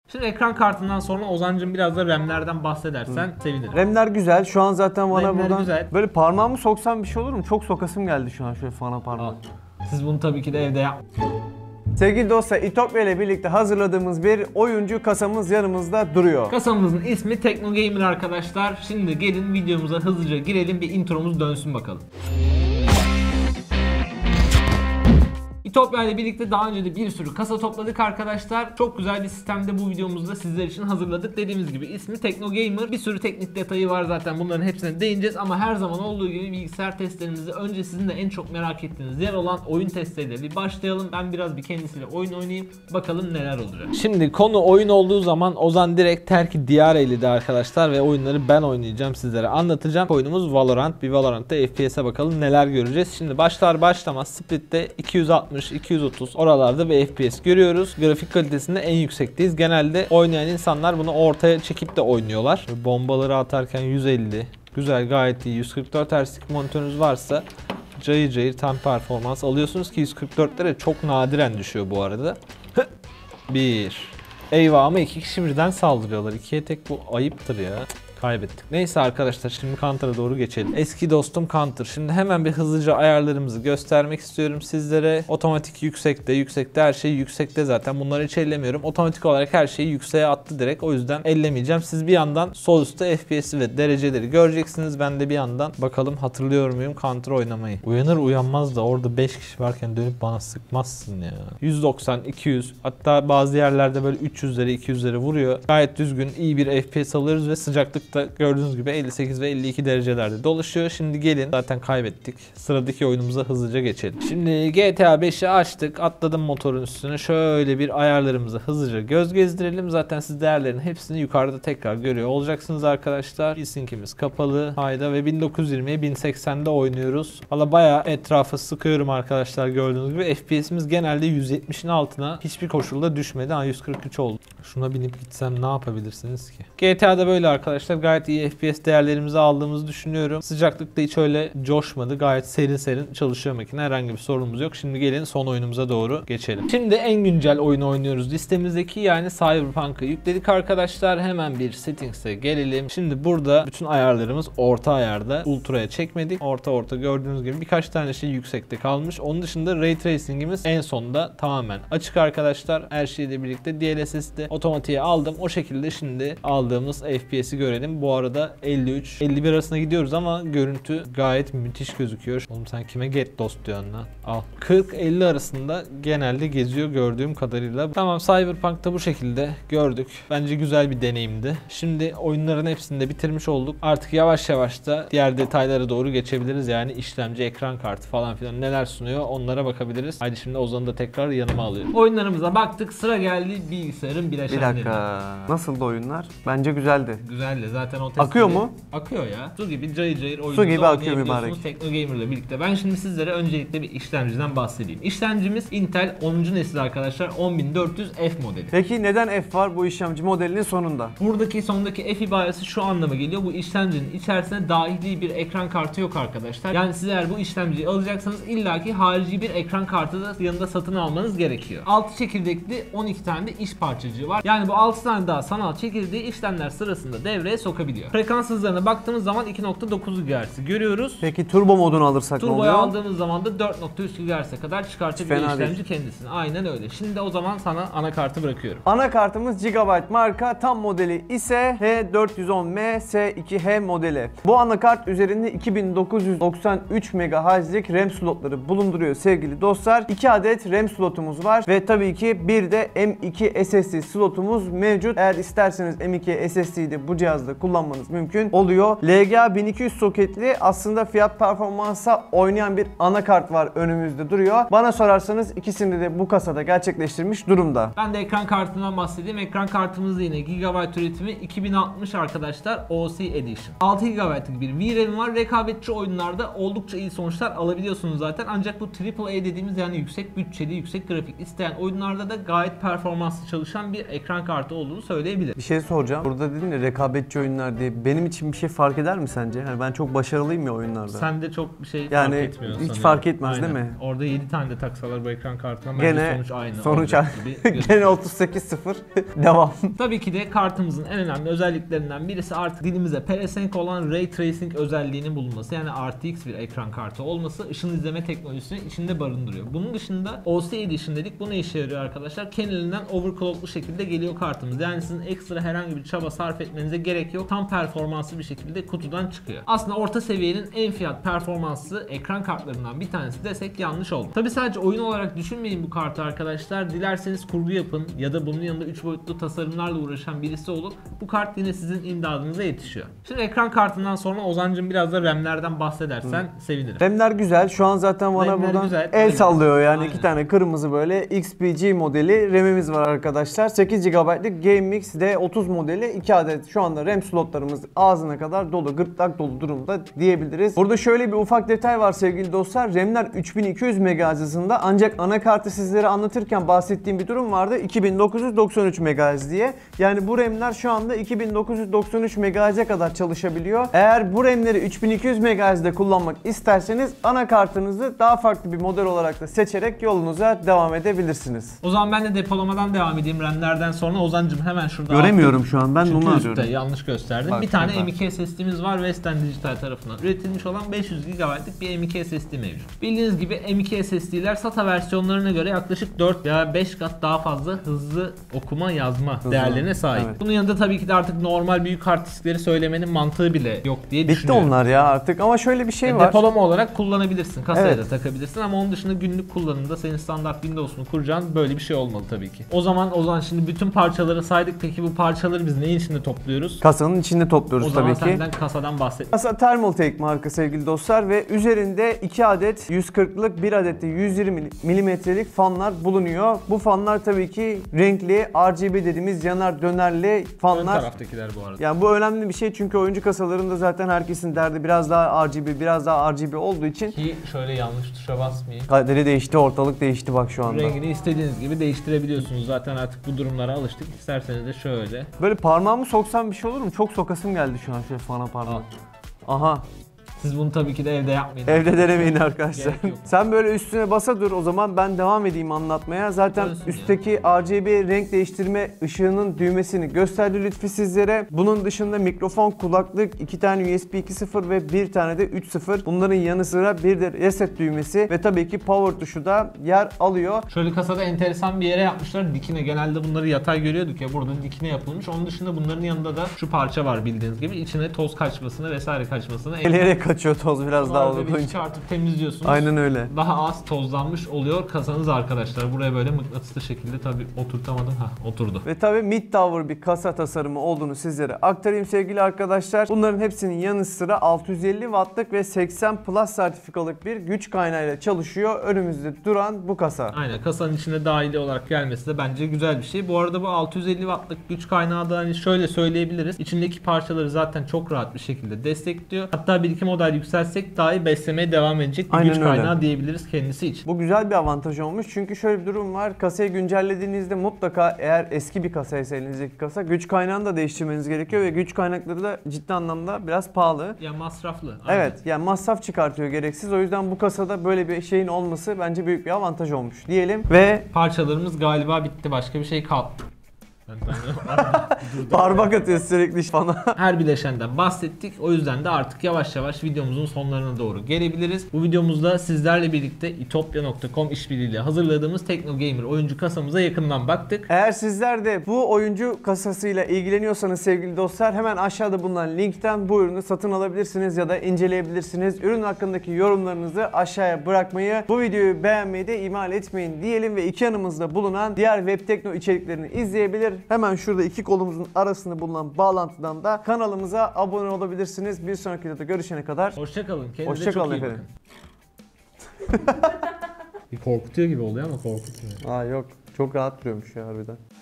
Şimdi ekran kartından sonra Ozancığım biraz da RAM'lerden bahsedersen sevinirim. RAM'ler güzel. Şu an zaten bana RAM'ler buradan güzel. böyle parmağımı soksam bir şey olur mu? Çok sokasım geldi şu an şöyle fana parmağı. Siz bunu tabii ki de evde yap. Sevgili dostlar, İtopya ile birlikte hazırladığımız bir oyuncu kasamız yanımızda duruyor. Kasamızın ismi Teknogamer arkadaşlar. Şimdi gelin videomuza hızlıca girelim, bir intromuz dönsün bakalım. İtopya ile birlikte daha önce de bir sürü kasa topladık arkadaşlar. Çok güzel bir sistemde bu videomuzda sizler için hazırladık. Dediğimiz gibi ismi Teknogamer. Bir sürü teknik detayı var zaten, bunların hepsine değineceğiz ama her zaman olduğu gibi bilgisayar testlerimizi önce sizin de en çok merak ettiğiniz yer olan oyun testleriyle bir başlayalım. Ben biraz bir kendisiyle oyun oynayayım, bakalım neler olacak. Şimdi konu oyun olduğu zaman Ozan direkt terki diyar eyledi arkadaşlar ve oyunları ben oynayacağım, sizlere anlatacağım. Oyunumuz Valorant. Bir Valorant'ta FPS'e bakalım neler göreceğiz. Şimdi başlar başlamaz Split'te 260 230 oralarda bir FPS görüyoruz. Grafik kalitesinde en yüksekteyiz. Genelde oynayan insanlar bunu ortaya çekip de oynuyorlar. Bombaları atarken 150. Güzel, gayet iyi. 144 Hz'lik monitörünüz varsa cayır cayır tam performans alıyorsunuz ki 144'lere çok nadiren düşüyor bu arada. Bir. Eyvah, ama iki kişi birden saldırıyorlar. İkiye tek, bu ayıptır ya. Kaybettik. Neyse arkadaşlar, şimdi Counter'a doğru geçelim. Eski dostum Counter. Şimdi hemen bir hızlıca ayarlarımızı göstermek istiyorum sizlere. Otomatik yüksekte her şey yüksekte zaten. Bunları hiç ellemiyorum. Otomatik olarak her şeyi yükseğe attı direkt. O yüzden ellemeyeceğim. Siz bir yandan sol üstte FPS'i ve dereceleri göreceksiniz. Ben de bir yandan bakalım hatırlıyor muyum Counter oynamayı. Uyanır uyanmaz da orada 5 kişi varken dönüp bana sıkmazsın ya. 190, 200, hatta bazı yerlerde böyle 300'leri 200'leri vuruyor. Gayet düzgün, iyi bir FPS alıyoruz ve sıcaklık da gördüğünüz gibi 58 ve 52 derecelerde dolaşıyor. Şimdi gelin, zaten kaybettik. Sıradaki oyunumuza hızlıca geçelim. Şimdi GTA 5'i açtık. Atladım motorun üstüne. Şöyle bir ayarlarımızı hızlıca göz gezdirelim. Zaten siz değerlerin hepsini yukarıda tekrar görüyor olacaksınız arkadaşlar. Sync'imiz kapalı. Hayda, ve 1920'ye 1080'de oynuyoruz. Valla bayağı etrafa sıkıyorum arkadaşlar, gördüğünüz gibi. FPS'imiz genelde 170'in altına hiçbir koşulda düşmedi. 143 oldu. Şuna binip gitsem ne yapabilirsiniz ki? GTA'da böyle arkadaşlar. Gayet iyi FPS değerlerimizi aldığımızı düşünüyorum. Sıcaklıkta hiç öyle coşmadı. Gayet serin serin çalışıyor makine. Herhangi bir sorunumuz yok. Şimdi gelin son oyunumuza doğru geçelim. Şimdi en güncel oyunu oynuyoruz listemizdeki, yani Cyberpunk'ı yükledik arkadaşlar. Hemen bir settings'e gelelim. Şimdi burada bütün ayarlarımız orta ayarda. Ultra'ya çekmedik. Orta gördüğünüz gibi birkaç tane şey yüksekte kalmış. Onun dışında Ray Tracing'imiz en sonda tamamen açık arkadaşlar. Her şeyle birlikte DLSS'de otomatiğe aldım. O şekilde şimdi aldığımız FPS'i görelim. Bu arada 53-51 arasında gidiyoruz ama görüntü gayet müthiş gözüküyor. Oğlum sen kime get dost diyorsun lan? Al. 40-50 arasında genelde geziyor gördüğüm kadarıyla. Tamam, Cyberpunk'ta bu şekilde gördük. Bence güzel bir deneyimdi. Şimdi oyunların hepsini de bitirmiş olduk. Artık yavaş yavaş da diğer detaylara doğru geçebiliriz. Yani işlemci, ekran kartı falan filan neler sunuyor onlara bakabiliriz. Haydi şimdi Ozan'ı da tekrar yanıma alıyorum. Oyunlarımıza baktık. Sıra geldi bilgisayarın bileşenlerine. Bir dakika. Nasıldı oyunlar? Bence güzeldi. Güzeldi. Zaten o akıyor mu? Akıyor ya. Su gibi cayır cayır Su gibi akıyor mübarek. Teknogamer'la birlikte. Ben şimdi sizlere öncelikle bir işlemciden bahsedeyim. İşlemcimiz Intel 10. nesil arkadaşlar, 10400F modeli. Peki neden F var bu işlemci modelinin sonunda? Buradaki sondaki F ibaresi şu anlama geliyor. Bu işlemcinin içerisinde dahili bir ekran kartı yok arkadaşlar. Yani siz eğer bu işlemciyi alacaksanız illaki harici bir ekran kartı da yanında satın almanız gerekiyor. 6 çekirdekli 12 tane de iş parçacığı var. Yani bu 6 tane daha sanal çekirdeği işlemler sırasında devreye sokabiliyor. Frekans hızlarına baktığımız zaman 2.9 GHz görüyoruz. Peki turbo modunu alırsak ne oluyor? Turbo'yu aldığımız zaman da 4.3 GHz'e kadar çıkartabiliyor işlemci kendisini. Aynen öyle. Şimdi o zaman sana anakartı bırakıyorum. Anakartımız Gigabyte marka, tam modeli ise H410M S2H modeli. Bu anakart üzerinde 2993 MHz'lik RAM slotları bulunduruyor sevgili dostlar. 2 adet RAM slotumuz var ve tabii ki bir de M2 SSD slotumuz mevcut. Eğer isterseniz M2 SSD'yi de bu cihazda kullanmanız mümkün oluyor. LGA 1200 soketli, aslında fiyat performansa oynayan bir anakart var önümüzde duruyor. Bana sorarsanız ikisini de bu kasada gerçekleştirmiş durumda. Ben de ekran kartından bahsedeyim. Ekran kartımız da yine Gigabyte üretimi 2060 arkadaşlar, OC Edition. 6 GB'lık bir VRAM var. Rekabetçi oyunlarda oldukça iyi sonuçlar alabiliyorsunuz zaten. Ancak bu AAA dediğimiz, yani yüksek bütçeli, yüksek grafik isteyen oyunlarda da gayet performanslı çalışan bir ekran kartı olduğunu söyleyebilirim. Bir şey soracağım. Burada dedin ya rekabetçi oyunlar diye benim için bir şey fark eder mi sence? Yani ben çok başarılıyım ya oyunlarda. Sen de çok bir şey yani fark etmiyor hiç sanıyorum. fark etmez Aynen. değil mi? Orada 7 tane de taksalar bu ekran kartına. Bence Gene sonuç aynı. sonuç olacak gibi gözüküyor. gene 38-0 devam. Tabii ki de kartımızın en önemli özelliklerinden birisi artık dilimize pelesenk olan Ray Tracing özelliğinin bulunması. Yani RTX bir ekran kartı olması ışın izleme teknolojisini içinde barındırıyor. Bunun dışında OC Edition dedik. Bu ne işe yarıyor arkadaşlar? Kendiliğinden overclocklu şekilde geliyor kartımız. Yani sizin ekstra herhangi bir çaba sarf etmenize gerek yok. Tam performanslı bir şekilde kutudan çıkıyor. Aslında orta seviyenin en fiyat performanslı ekran kartlarından bir tanesi desek yanlış oldu. Tabii sadece oyun olarak düşünmeyin bu kartı arkadaşlar. Dilerseniz kurgu yapın ya da bunun yanında 3 boyutlu tasarımlarla uğraşan birisi olup bu kart yine sizin imdadınıza yetişiyor. Şimdi ekran kartından sonra Ozan'cığım biraz da RAM'lerden bahsedersen sevinirim. RAM'ler güzel. Şu an zaten bana RAM'ler buradan güzel. el sallıyor yani. Aynen. 2 tane kırmızı böyle XPG modeli RAM'imiz var arkadaşlar. 8 GB'lık GameMix D30 modeli 2 adet şu anda RAM slotlarımız ağzına kadar dolu, gırtlak dolu durumda diyebiliriz. Burada şöyle bir ufak detay var sevgili dostlar. RAM'ler 3200 MHz hızında ancak anakartı sizlere anlatırken bahsettiğim bir durum vardı. 2993 MHz diye. Yani bu RAM'ler şu anda 2993 MHz'e kadar çalışabiliyor. Eğer bu RAM'leri 3200 MHz'de kullanmak isterseniz anakartınızı daha farklı bir model olarak da seçerek yolunuza devam edebilirsiniz. O zaman ben de depolamadan devam edeyim RAM'lerden sonra. Ozan'cığım hemen şurada Göremiyorum şu an. Ben çünkü bunu üstte arıyorum. yanlış gösterdim. Bak, bir tane şurada. M.2 SSD'miz var Western Digital tarafından üretilmiş olan 500 GB'lık bir M.2 SSD mevcut. Bildiğiniz gibi M.2 SSD'ler SATA versiyonlarına göre yaklaşık 4 veya 5 kat daha fazla hızlı okuma yazma değerlerine sahip. Evet. Bunun yanında tabii ki de artık normal büyük hard diskleri söylemenin mantığı bile yok diye Bitti düşünüyorum. onlar ya artık ama şöyle bir şey var. Depolama olarak kullanabilirsin. Kasaya Evet. da takabilirsin ama onun dışında günlük kullanımda senin standart Windows'unu kuracağın böyle bir şey olmalı tabii ki. O zaman şimdi bütün parçaları saydık. Peki bu parçaları biz neyin içinde topluyoruz? Kasanın içinde topluyoruz O zaman tabii ki. senden kasadan bahset. Kasa Thermaltake marka sevgili dostlar ve üzerinde 2 adet 140'lık 1 adet de 120 milimetrelik fanlar bulunuyor. Bu fanlar tabii ki renkli RGB dediğimiz yanar dönerli Ön fanlar. taraftakiler bu arada. Yani bu önemli bir şey çünkü oyuncu kasalarında zaten herkesin derdi biraz daha RGB biraz daha RGB olduğu için Ki şöyle yanlış tuşa basmayayım. kaderi değişti, ortalık değişti bak şu anda. Rengini istediğiniz gibi değiştirebiliyorsunuz. Zaten artık bu durumlara alıştık. İsterseniz de şöyle. Böyle parmağımı soksam bir şey olur mu? Çok sokasım geldi şu an şöyle fana parmak. Aha. Siz bunu tabii ki de evde yapmayın. Evde denemeyin arkadaşlar. Gerek yok. Sen böyle üstüne basa dur o zaman ben devam edeyim anlatmaya. Zaten Dönsün üstteki RGB renk değiştirme ışığının düğmesini gösterdi Lütfi sizlere. Bunun dışında mikrofon, kulaklık, 2 tane USB 2.0 ve 1 tane de 3.0. Bunların yanı sıra bir de reset düğmesi ve tabii ki power tuşu da yer alıyor. Şöyle kasada enteresan bir yere yapmışlar. Dikine. Genelde bunları yatay görüyorduk ya. Burada dikine yapılmış. Onun dışında bunların yanında da şu parça var bildiğiniz gibi. İçine toz kaçmasını vesaire kaçmasını Eleyerek kaçıyor toz biraz daha Arada bir olunca. çıkartıp temizliyorsunuz. Aynen öyle. Daha az tozlanmış oluyor kasanız arkadaşlar. Buraya böyle mıknatıslı şekilde tabii oturtamadım. Oturdu. Ve tabii mid tower bir kasa tasarımı olduğunu sizlere aktarayım sevgili arkadaşlar. Bunların hepsinin yanı sıra 650 wattlık ve 80 plus sertifikalık bir güç kaynağıyla çalışıyor. Önümüzde duran bu kasa. Aynen, kasanın içine dahili olarak gelmesi de bence güzel bir şey. Bu arada bu 650 wattlık güç kaynağı da hani şöyle söyleyebiliriz. İçindeki parçaları zaten çok rahat bir şekilde destekliyor. Hatta bir iki model yükselsek dahi beslemeye devam edecek bir Aynen güç öyle. kaynağı diyebiliriz kendisi için. Bu güzel bir avantaj olmuş çünkü şöyle bir durum var. Kasayı güncellediğinizde mutlaka eğer eski bir kasaysa elinizdeki kasa güç kaynağını da değiştirmeniz gerekiyor ve güç kaynakları da ciddi anlamda biraz pahalı. Ya masraflı. Aynen. Evet yani masraf çıkartıyor gereksiz. O yüzden bu kasada böyle bir şeyin olması bence büyük bir avantaj olmuş diyelim. Ve Parçalarımız galiba bitti. Başka bir şey kaldı. parmak atıyor sürekli bana. Her bileşenden bahsettik. O yüzden de artık yavaş yavaş videomuzun sonlarına doğru gelebiliriz. Bu videomuzda sizlerle birlikte itopya.com işbirliğiyle hazırladığımız TeknoGamer oyuncu kasamıza yakından baktık. Eğer sizler de bu oyuncu kasasıyla ilgileniyorsanız sevgili dostlar hemen aşağıda bulunan linkten bu ürünü satın alabilirsiniz ya da inceleyebilirsiniz. Ürün hakkındaki yorumlarınızı aşağıya bırakmayı, bu videoyu beğenmeyi de ihmal etmeyin diyelim ve iki yanımızda bulunan diğer web tekno içeriklerini izleyebilir. Hemen şurada iki kolumuzun arasında bulunan bağlantıdan da kanalımıza abone olabilirsiniz. Bir sonraki videoda görüşene kadar Hoşçakalın. Kendinize hoşça çok kalın iyi efendim. bakın. Bir korkutuyor gibi oluyor ama korkutmuyor. Aa yok çok rahat duruyormuş ya harbiden.